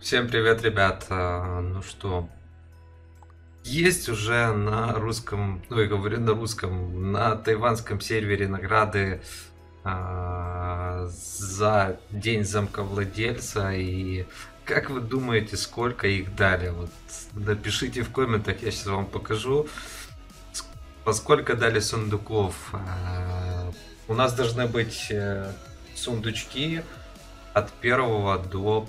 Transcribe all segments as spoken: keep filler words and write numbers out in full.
Всем привет, ребят. А, Ну что, есть уже на русском, ну я говорю на русском, на тайванском сервере награды а, за День замковладельца. И как вы думаете, сколько их дали? Вот напишите в комментах, я сейчас вам покажу, ск- поскольку дали сундуков. А, У нас должны быть э, сундучки от первого до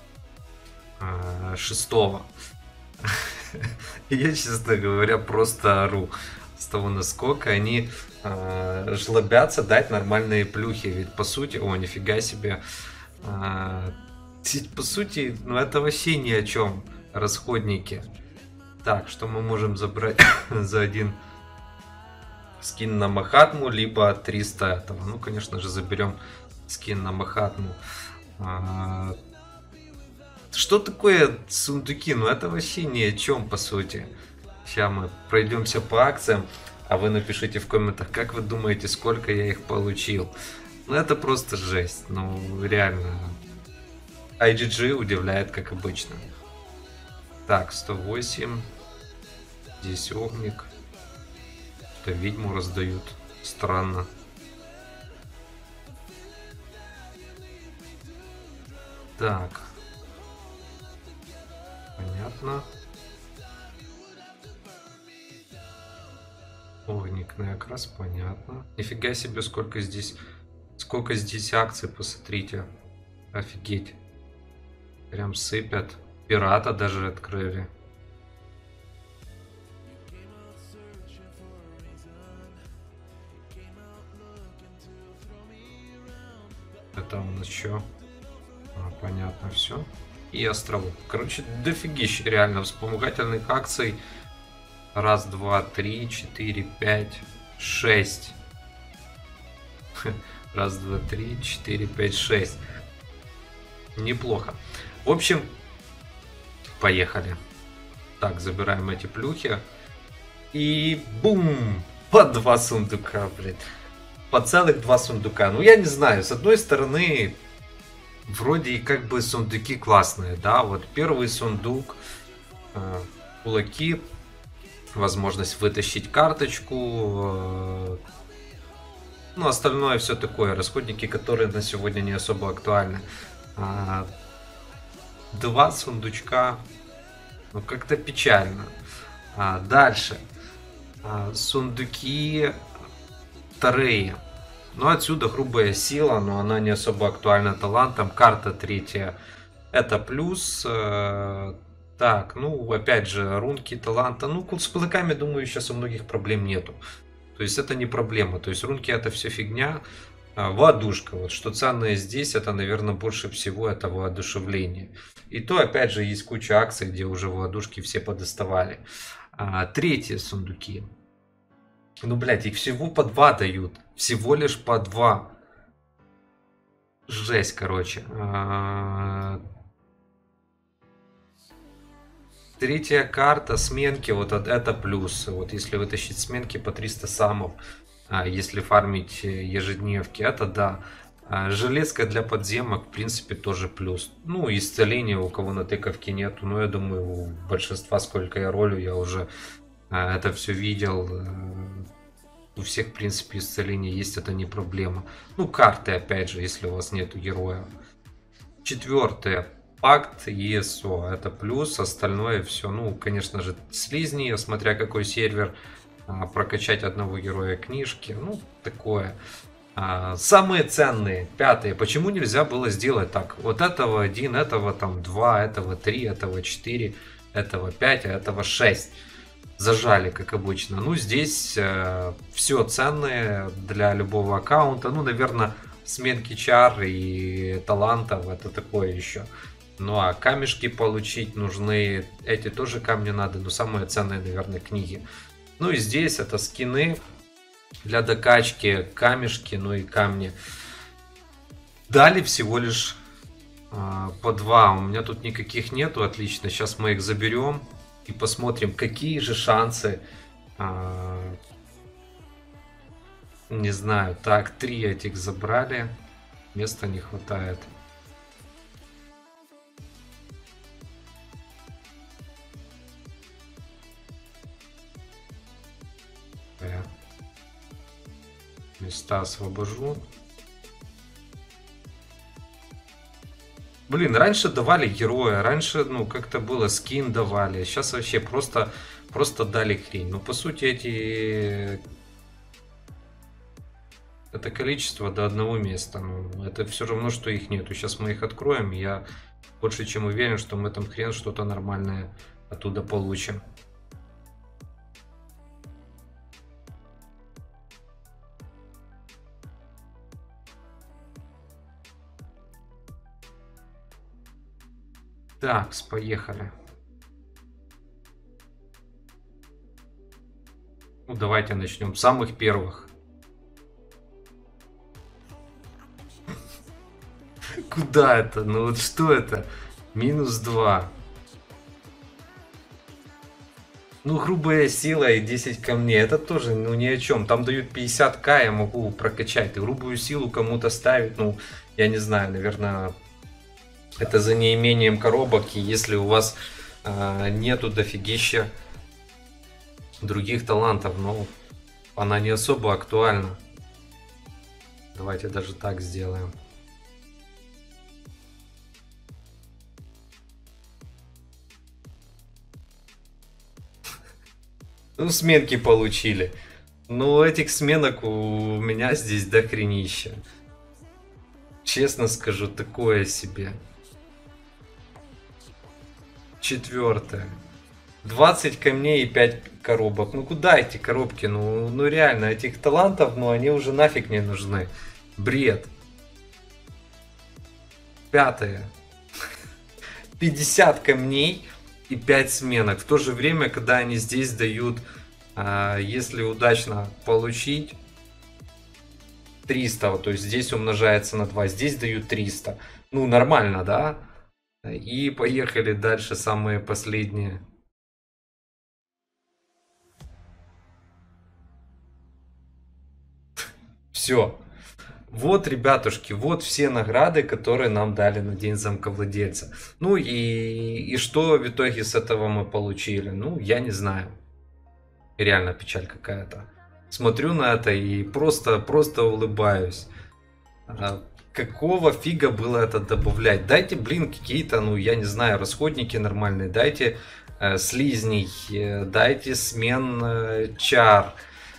а, шестого. Я, честно говоря, просто ору с того, насколько они э, жлобятся дать нормальные плюхи. Ведь по сути, о, нифига себе. э, по сути, ну это вообще ни о чем. Расходники. Так, что мы можем забрать за один скин на Махатму, либо триста этого. Ну, конечно же, заберем скин на Махатму. А, Что такое сундуки? Ну это вообще ни о чем, по сути. Сейчас мы пройдемся по акциям, а вы напишите в комментах, как вы думаете, сколько я их получил. Ну это просто жесть. Ну реально. ай джи джи удивляет, как обычно. Так, сто восемь. Здесь огник. Что ведьму раздают. Странно. Так. Понятно. Огненный окрас, понятно. Нифига себе, сколько здесь, сколько здесь акций, посмотрите. Офигеть. Прям сыпят. Пирата даже открыли. Это у нас что? А, понятно, все. И островок. Короче, дофигища реально вспомогательных акций. Раз, два, три, четыре, пять, шесть. Раз, два, три, четыре, пять, шесть. Неплохо. В общем, поехали. Так, забираем эти плюхи. И бум! По два сундука, блядь. По целых два сундука. Ну, я не знаю. С одной стороны, вроде и как бы сундуки классные, да. Вот первый сундук. Э, кулаки. Возможность вытащить карточку. Э, ну, остальное все такое. Расходники, которые на сегодня не особо актуальны. А, два сундучка. Ну, как-то печально. А, дальше. А, сундуки вторые. Ну, отсюда грубая сила, но она не особо актуальна талантом. Карта третья. Это плюс. Э, так, ну, опять же, рунки таланта. Ну, с кулаками, думаю, сейчас у многих проблем нету. То есть это не проблема. То есть рунки это все фигня. А, воодушка. Вот что ценное здесь, это, наверное, больше всего это воодушевление. И то, опять же, есть куча акций, где уже воодушки все подоставали. А, третьи сундуки. Ну, блядь, их всего по два дают. Всего лишь по два. Жесть, короче. А, Третья карта сменки, вот это плюс. Вот если вытащить сменки по триста самов, а если фармить ежедневки, это да. А железка для подземок, в принципе, тоже плюс. Ну, исцеление у кого на тыковке нету. Но я думаю, у большинства, сколько я ролю, я уже а, это все видел. У всех, в принципе, исцеление есть, это не проблема. Ну, карты, опять же, если у вас нету героя. Четвертое. Пакт и эс о. Это плюс, остальное все. Ну, конечно же, слизни, смотря какой сервер. А, прокачать одного героя книжки. Ну, такое. А, самые ценные. Пятые. Почему нельзя было сделать так? Вот этого один, этого там два, этого три, этого четыре, этого пять, а этого шесть. Зажали, как обычно. Ну, здесь э, все ценное для любого аккаунта. Ну, наверное, сменки чар и талантов это такое еще. Ну, а камешки получить нужны. Эти тоже камни надо. Но самые ценные, наверное, книги. Ну, и здесь это скины для докачки, камешки, ну и камни. Дали всего лишь э, по два. У меня тут никаких нету. Отлично. Сейчас мы их заберем. И посмотрим, какие же шансы. А, не знаю. Так, три этих забрали. Места не хватает. я места освобожу. Блин, раньше давали героя, раньше, ну, как-то было, скин давали. Сейчас вообще просто, просто дали хрень. Ну, по сути, эти... Это количество до одного места. Ну, это все равно, что их нету. Сейчас мы их откроем, и я больше чем уверен, что мы там хрен что-то нормальное оттуда получим. Так, поехали. Ну, давайте начнем с самых первых. Куда это? Ну вот что это? Минус два. Ну, грубая сила и десять камней. Это тоже, ну, ни о чем. Там дают пятьдесят тысяч, я могу прокачать. И грубую силу кому-то ставить, ну, я не знаю, наверное, это за неимением коробок. И если у вас э, нету дофигища других талантов, ну, она не особо актуальна. Давайте даже так сделаем. Ну, сменки получили. Ну, этих сменок у меня здесь дохренища. Честно скажу, такое себе. Четвертое. двадцать камней и пять коробок. Ну, куда эти коробки? Ну, ну реально, этих талантов, ну, они уже нафиг не нужны. Бред. Пятое. пятьдесят камней и пять сменок. В то же время, когда они здесь дают, если удачно получить, триста, то есть здесь умножается на два, здесь дают триста. Ну, нормально, да? И поехали дальше, самые последние. Все. Вот, ребятушки, вот все награды, которые нам дали на День замковладельца. Ну и, и что в итоге с этого мы получили? Ну, я не знаю. Реально печаль какая-то. Смотрю на это и просто, просто улыбаюсь. А какого фига было это добавлять? Дайте, блин, какие-то, ну, я не знаю, расходники нормальные. Дайте э, слизней, э, дайте смен э, чар.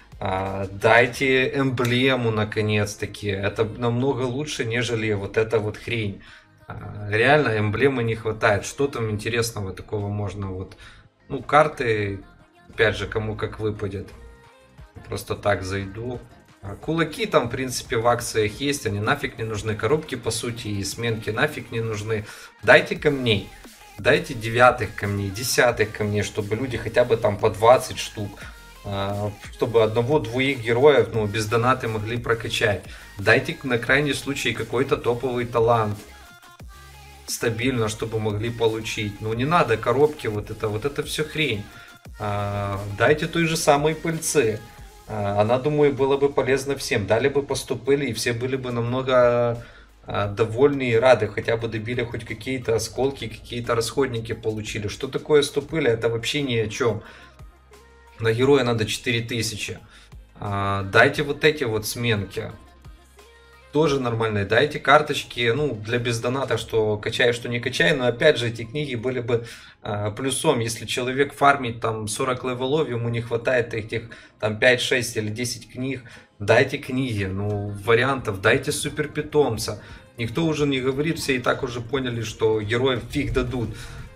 Дайте эмблему наконец-таки. Это намного лучше, нежели вот эта вот хрень. Реально эмблемы не хватает. Что там интересного такого можно вот... Ну, карты, опять же, кому как выпадет. Просто так зайду. Кулаки там, в принципе, в акциях есть. Они нафиг не нужны. Коробки, по сути, и сменки нафиг не нужны. Дайте камней. Дайте девятых камней, десятых камней, чтобы люди хотя бы там по двадцать штук, чтобы одного-двоих героев, ну, без донаты могли прокачать. Дайте на крайний случай какой-то топовый талант. Стабильно, чтобы могли получить. Ну, не надо коробки, вот это, вот это все хрень. Дайте той же самой пыльцы. Она, думаю, была бы полезна всем. Дали бы поступили, и все были бы намного довольны и рады. Хотя бы добили хоть какие-то осколки, какие-то расходники получили. Что такое ступыли? Это вообще ни о чем. На героя надо четыре тысячи. А, дайте вот эти вот сменки. Тоже нормальные. Дайте карточки, ну, для бездоната, что качай, что не качай. Но опять же, эти книги были бы а, плюсом. Если человек фармит там сорок левелов, ему не хватает этих там пять, шесть или десять книг. Дайте книги, ну, вариантов. Дайте супер питомца. Никто уже не говорит, все и так уже поняли, что героев фиг дадут.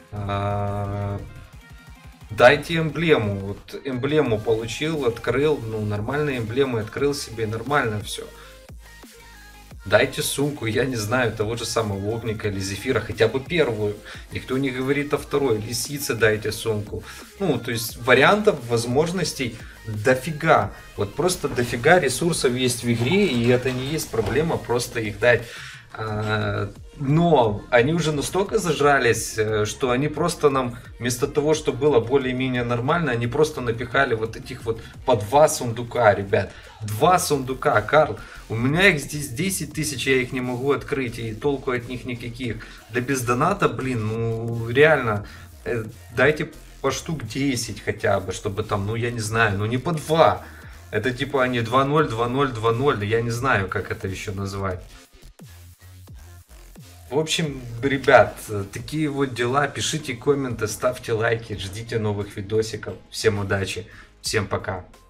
А, Дайте эмблему. Вот эмблему получил, открыл. Ну, нормальные эмблемы открыл себе. Нормально все. Дайте сумку, я не знаю, того же самого Огника или Зефира. Хотя бы первую. Никто не говорит о второй. Лисице дайте сумку. Ну, то есть вариантов, возможностей дофига. Вот просто дофига ресурсов есть в игре. И это не есть проблема просто их дать. Но они уже настолько зажрались, что они просто нам, вместо того, чтобы было более-менее нормально, они просто напихали вот этих вот по два сундука, ребят. Два сундука, Карл. У меня их здесь десять тысяч, я их не могу открыть, и толку от них никаких. Для бездоната, блин, ну реально, дайте по штук десять хотя бы, чтобы там, ну я не знаю, ну не по два. Это типа они два ноль, два ноль, два ноль. Я не знаю, как это еще назвать. В общем, ребят, такие вот дела. Пишите комменты, ставьте лайки, ждите новых видосиков. Всем удачи, всем пока.